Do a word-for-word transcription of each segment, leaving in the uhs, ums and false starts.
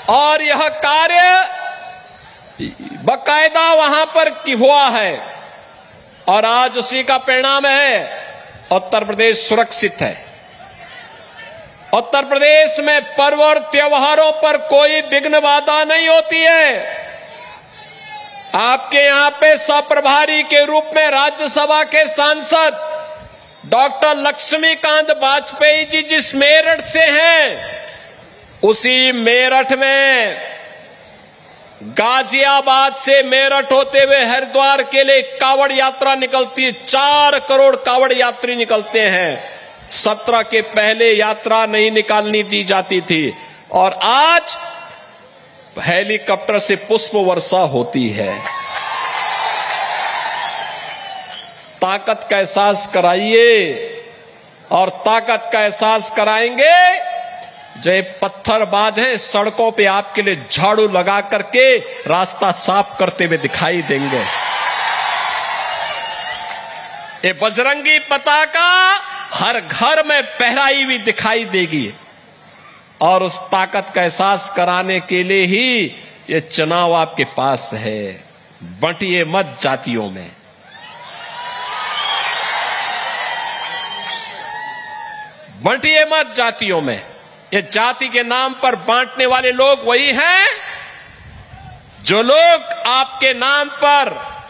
और यह कार्य बकायदा वहां पर हुआ है और आज उसी का परिणाम है उत्तर प्रदेश सुरक्षित है। उत्तर प्रदेश में पर्व और त्योहारों पर कोई विघ्न बाधा नहीं होती है। आपके यहां पे सप्रभारी के रूप में राज्यसभा के सांसद डॉक्टर लक्ष्मीकांत वाजपेयी जी जिस मेरठ से हैं, उसी मेरठ में गाजियाबाद से मेरठ होते हुए हरिद्वार के लिए कावड़ यात्रा निकलती है। चार करोड़ कावड़ यात्री निकलते हैं। सत्रह के पहले यात्रा नहीं निकालनी दी जाती थी और आज हेलीकॉप्टर से पुष्प वर्षा होती है। ताकत का एहसास कराइए और ताकत का एहसास कराएंगे जो पत्थरबाज हैं, सड़कों पे आपके लिए झाड़ू लगा करके रास्ता साफ करते हुए दिखाई देंगे। ये बजरंगी पताका हर घर में फहराई हुई दिखाई देगी और उस ताकत का एहसास कराने के लिए ही ये चुनाव आपके पास है। बंटिए मत जातियों में। बंटिए मत जातियों में। ये जाति के नाम पर बांटने वाले लोग वही हैं जो लोग आपके नाम पर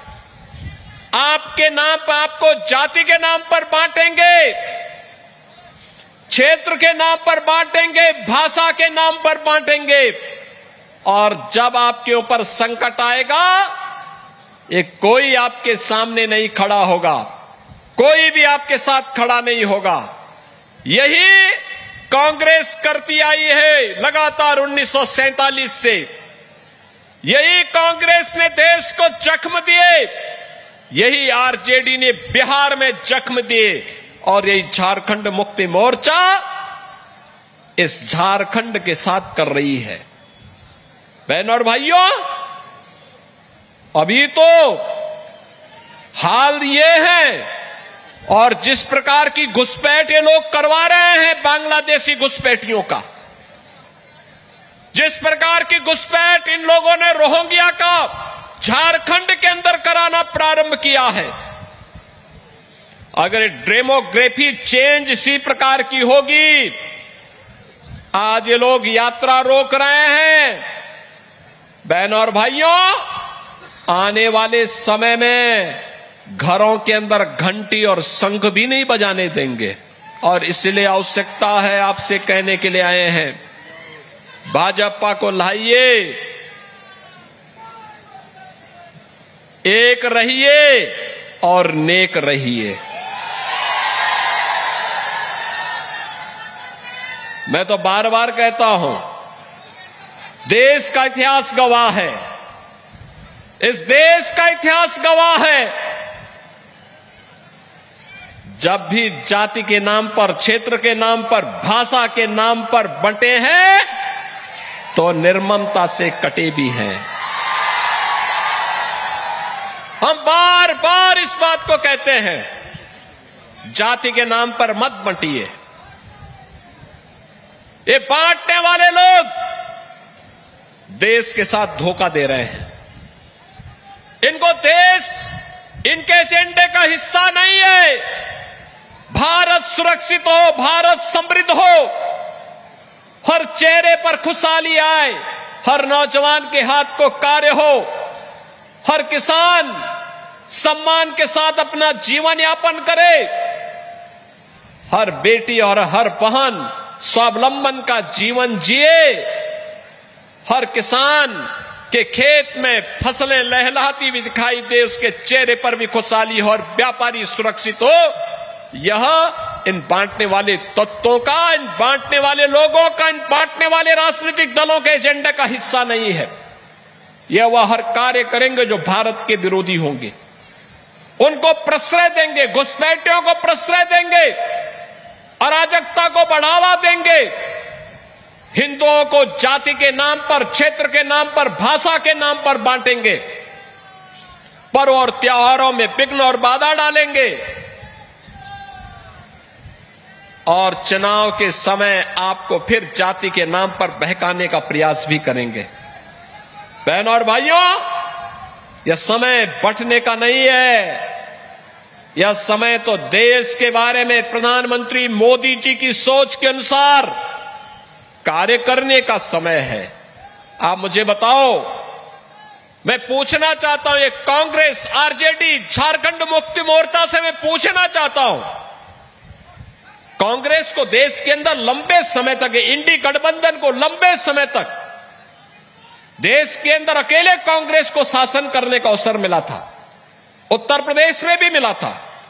आपके नाम पर आपको जाति के नाम पर बांटेंगे, क्षेत्र के नाम पर बांटेंगे, भाषा के नाम पर बांटेंगे और जब आपके ऊपर संकट आएगा ये कोई आपके सामने नहीं खड़ा होगा, कोई भी आपके साथ खड़ा नहीं होगा। यही कांग्रेस करती आई है लगातार उन्नीस सौ सैंतालीस से। यही कांग्रेस ने देश को जख्म दिए, यही आरजेडी ने बिहार में जख्म दिए और यही झारखंड मुक्ति मोर्चा इस झारखंड के साथ कर रही है। बहनों और भाइयों, अभी तो हाल ये है और जिस प्रकार की घुसपैठ ये लोग करवा रहे हैं बांग्लादेशी घुसपैठियों का, जिस प्रकार की घुसपैठ इन लोगों ने रोहिंग्या का झारखंड के अंदर कराना प्रारंभ किया है, अगर डेमोग्राफी चेंज इसी प्रकार की होगी, आज ये लोग यात्रा रोक रहे हैं। बहनों और भाइयों, आने वाले समय में घरों के अंदर घंटी और शंख भी नहीं बजाने देंगे और इसलिए आवश्यकता है आपसे कहने के लिए आए हैं, भाजपा को लाइए, एक रहिए और नेक रहिए। मैं तो बार बार कहता हूं, देश का इतिहास गवाह है, इस देश का इतिहास गवाह है, जब भी जाति के नाम पर, क्षेत्र के नाम पर, भाषा के नाम पर बंटे हैं तो निर्ममता से कटे भी हैं। हम बार बार इस बात को कहते हैं, जाति के नाम पर मत बंटिए। ये बांटने वाले लोग देश के साथ धोखा दे रहे हैं। इनको देश इनके एजेंडे का हिस्सा नहीं है। भारत सुरक्षित हो, भारत समृद्ध हो, हर चेहरे पर खुशहाली आए, हर नौजवान के हाथ को कार्य हो, हर किसान सम्मान के साथ अपना जीवन यापन करे, हर बेटी और हर बहन स्वावलंबन का जीवन जिए, हर किसान के खेत में फसलें लहलहाती भी दिखाई दे, उसके चेहरे पर भी खुशहाली हो और व्यापारी सुरक्षित हो। यह इन बांटने वाले तत्वों का, इन बांटने वाले लोगों का, इन बांटने वाले राजनीतिक दलों के एजेंडे का हिस्सा नहीं है। यह वह हर कार्य करेंगे जो भारत के विरोधी होंगे, उनको प्रश्रय देंगे, घुसपैठियों को प्रश्रय देंगे, अराजकता को बढ़ावा देंगे, हिंदुओं को जाति के नाम पर, क्षेत्र के नाम पर, भाषा के नाम पर बांटेंगे, पर्व और त्योहारों में विघ्न और बाधा डालेंगे। और चुनाव के समय आपको फिर जाति के नाम पर बहकाने का प्रयास भी करेंगे। बहनों और भाइयों, यह समय बंटने का नहीं है। यह समय तो देश के बारे में प्रधानमंत्री मोदी जी की सोच के अनुसार कार्य करने का समय है। आप मुझे बताओ, मैं पूछना चाहता हूं, ये कांग्रेस, आरजेडी, झारखंड मुक्ति मोर्चा से मैं पूछना चाहता हूं, कांग्रेस को देश के अंदर लंबे समय तक, इंडी गठबंधन को लंबे समय तक देश के अंदर अकेले कांग्रेस को शासन करने का अवसर मिला था, उत्तर प्रदेश में भी मिला था।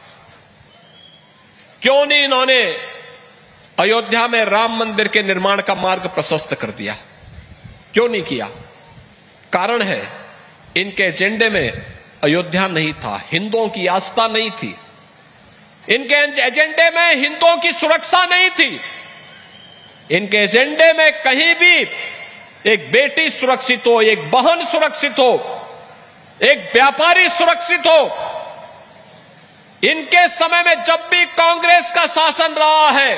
क्यों नहीं इन्होंने अयोध्या में राम मंदिर के निर्माण का मार्ग प्रशस्त कर दिया? क्यों नहीं किया? कारण है, इनके एजेंडे में अयोध्या नहीं था, हिंदुओं की आस्था नहीं थी, इनके एजेंडे में हिंदुओं की सुरक्षा नहीं थी, इनके एजेंडे में कहीं भी एक बेटी सुरक्षित हो, एक बहन सुरक्षित हो, एक व्यापारी सुरक्षित हो। इनके समय में जब भी कांग्रेस का शासन रहा है,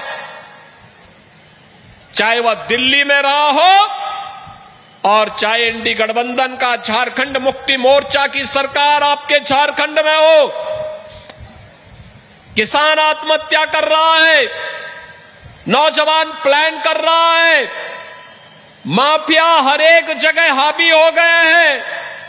चाहे वह दिल्ली में रहा हो और चाहे इंडी गठबंधन का झारखंड मुक्ति मोर्चा की सरकार आपके झारखंड में हो, किसान आत्महत्या कर रहा है, नौजवान प्लान कर रहा है, माफिया हर एक जगह हावी हो गए हैं,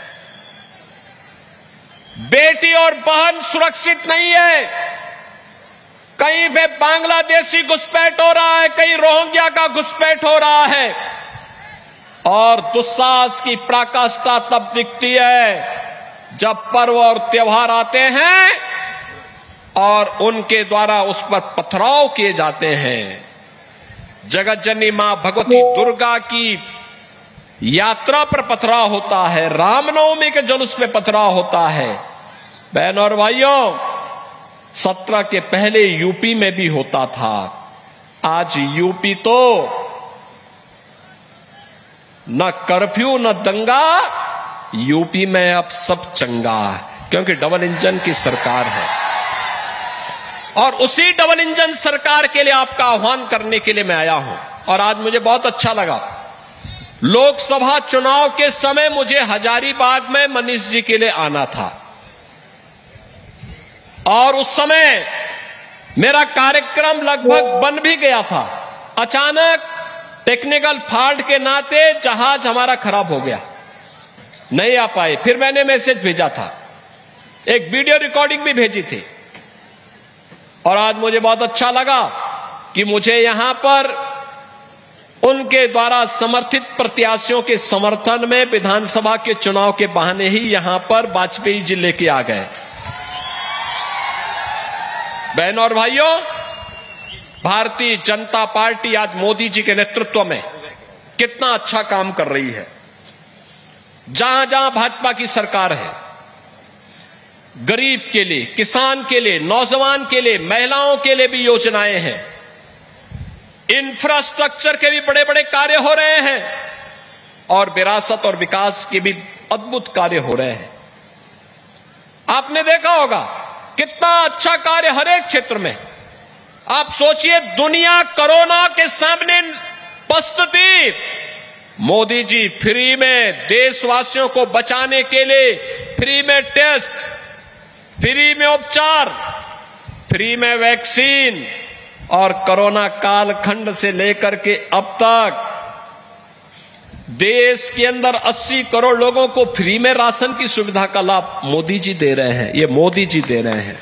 बेटी और बहन सुरक्षित नहीं है, कहीं पे बांग्लादेशी घुसपैठ हो रहा है, कहीं रोहिंग्या का घुसपैठ हो रहा है। और दुस्साहस की पराकाष्ठा तब दिखती है जब पर्व और त्योहार आते हैं और उनके द्वारा उस पर पथराव किए जाते हैं। जगत जननी मां भगवती दुर्गा की यात्रा पर पथराव होता है, रामनवमी के जुलूस पे पथराव होता है। बहनों और भाइयों, सत्रह के पहले यूपी में भी होता था, आज यूपी तो न कर्फ्यू न दंगा, यूपी में अब सब चंगा, क्योंकि डबल इंजन की सरकार है। और उसी डबल इंजन सरकार के लिए आपका आह्वान करने के लिए मैं आया हूं। और आज मुझे बहुत अच्छा लगा, लोकसभा चुनाव के समय मुझे हजारीबाग में मनीष जी के लिए आना था और उस समय मेरा कार्यक्रम लगभग बन भी गया था। अचानक टेक्निकल फॉल्ट के नाते जहाज हमारा खराब हो गया, नहीं आ पाए। फिर मैंने मैसेज भेजा था, एक वीडियो रिकॉर्डिंग भी भेजी थी। और आज मुझे बहुत अच्छा लगा कि मुझे यहां पर उनके द्वारा समर्थित प्रत्याशियों के समर्थन में विधानसभा के चुनाव के बहाने ही यहां पर वाजपेयी जी लेके आ गए। बहनों और भाइयों, भारतीय जनता पार्टी आज मोदी जी के नेतृत्व में कितना अच्छा काम कर रही है। जहां जहां भाजपा की सरकार है, गरीब के लिए, किसान के लिए, नौजवान के लिए, महिलाओं के लिए भी योजनाएं हैं। इंफ्रास्ट्रक्चर के भी बड़े बड़े कार्य हो रहे हैं और विरासत और विकास के भी अद्भुत कार्य हो रहे हैं। आपने देखा होगा कितना अच्छा कार्य हर एक क्षेत्र में। आप सोचिए, दुनिया कोरोना के सामने पस्त थी, मोदी जी फ्री में देशवासियों को बचाने के लिए फ्री में टेस्ट, फ्री में उपचार, फ्री में वैक्सीन और कोरोना कालखंड से लेकर के अब तक देश के अंदर अस्सी करोड़ लोगों को फ्री में राशन की सुविधा का लाभ मोदी जी दे रहे हैं। ये मोदी जी दे रहे हैं।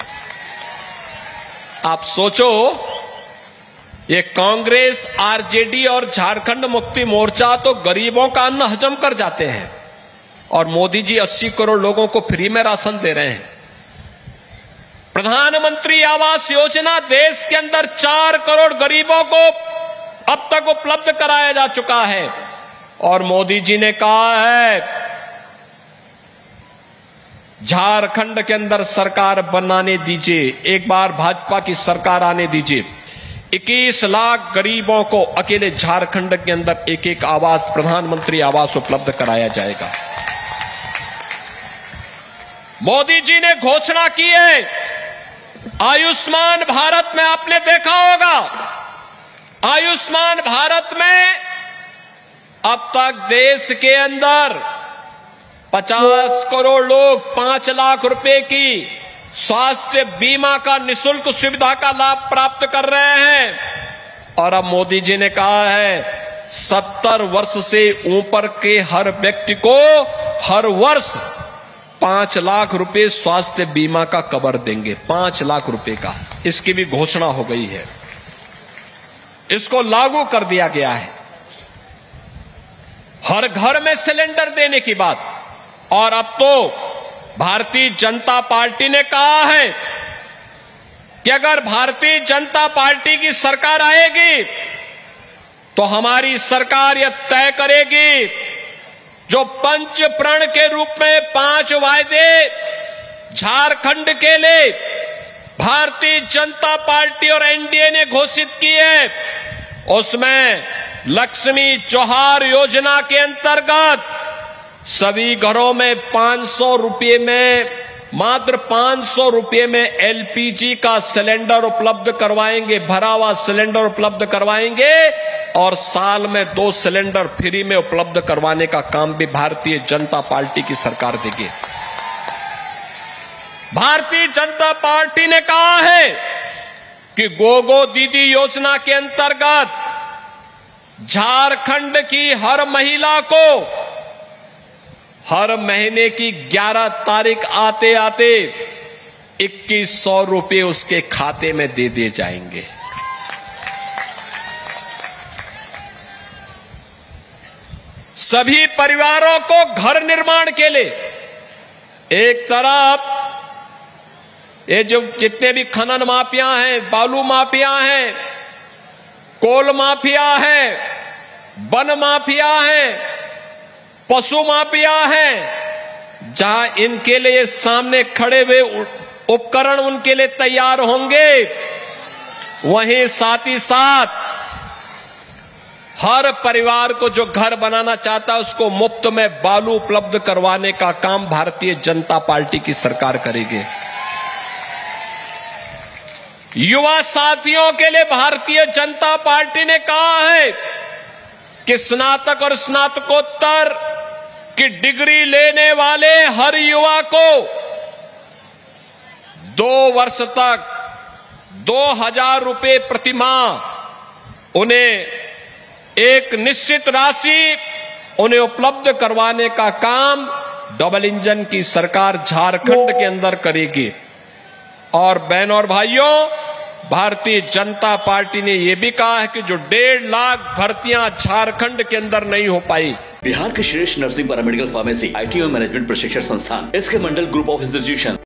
आप सोचो, ये कांग्रेस, आरजेडी और झारखंड मुक्ति मोर्चा तो गरीबों का अन्न हजम कर जाते हैं और मोदी जी अस्सी करोड़ लोगों को फ्री में राशन दे रहे हैं। प्रधानमंत्री आवास योजना देश के अंदर चार करोड़ गरीबों को अब तक उपलब्ध कराया जा चुका है और मोदी जी ने कहा है झारखंड के अंदर सरकार बनाने दीजिए, एक बार भाजपा की सरकार आने दीजिए। इक्कीस लाख गरीबों को अकेले झारखंड के अंदर एक एक आवास, प्रधानमंत्री आवास उपलब्ध कराया जाएगा। मोदी जी ने घोषणा की है आयुष्मान भारत में, आपने देखा होगा आयुष्मान भारत में अब तक देश के अंदर पचास करोड़ लोग पांच लाख रुपए की स्वास्थ्य बीमा का निशुल्क सुविधा का लाभ प्राप्त कर रहे हैं। और अब मोदी जी ने कहा है सत्तर वर्ष से ऊपर के हर व्यक्ति को हर वर्ष पांच लाख रुपए स्वास्थ्य बीमा का कवर देंगे, पांच लाख रुपए का। इसकी भी घोषणा हो गई है, इसको लागू कर दिया गया है। हर घर में सिलेंडर देने की बात। और अब तो भारतीय जनता पार्टी ने कहा है कि अगर भारतीय जनता पार्टी की सरकार आएगी तो हमारी सरकार यह तय करेगी जो पंच प्रण के रूप में पांच वायदे झारखंड के लिए भारतीय जनता पार्टी और एनडीए ने घोषित किए, उसमें लक्ष्मी जोहार योजना के अंतर्गत सभी घरों में पांच सौ रुपये में, मात्र पांच सौ रुपये में एलपीजी का सिलेंडर उपलब्ध करवाएंगे, भरा हुआ सिलेंडर उपलब्ध करवाएंगे। और साल में दो सिलेंडर फ्री में उपलब्ध करवाने का काम भी भारतीय जनता पार्टी की सरकार देगी। भारतीय जनता पार्टी ने कहा है कि गोगो दीदी योजना के अंतर्गत झारखंड की हर महिला को हर महीने की ग्यारह तारीख आते आते इक्कीस सौ रुपये उसके खाते में दे दिए जाएंगे। सभी परिवारों को घर निर्माण के लिए एक तरफ ये जो जितने भी खनन माफिया हैं, बालू माफिया हैं, कोल माफिया हैं, वन माफिया हैं, पशु माफिया हैं, जहां इनके लिए सामने खड़े हुए उपकरण उनके लिए तैयार होंगे, वहीं साथ ही साथ हर परिवार को जो घर बनाना चाहता है उसको मुफ्त में बालू उपलब्ध करवाने का काम भारतीय जनता पार्टी की सरकार करेगी। युवा साथियों के लिए भारतीय जनता पार्टी ने कहा है कि स्नातक और स्नातकोत्तर की डिग्री लेने वाले हर युवा को दो वर्ष तक दो हजार रुपये प्रति माह उन्हें एक निश्चित राशि उन्हें उपलब्ध करवाने का काम डबल इंजन की सरकार झारखंड के अंदर करेगी। और बहनों और भाइयों, भारतीय जनता पार्टी ने यह भी कहा है कि जो डेढ़ लाख भर्तियां झारखंड के अंदर नहीं हो पाई, बिहार के श्रेष्ठ नर्सिंग पैरामेडिकल फार्मेसी आईटी और मैनेजमेंट प्रशिक्षण संस्थान SK Mandal group of institution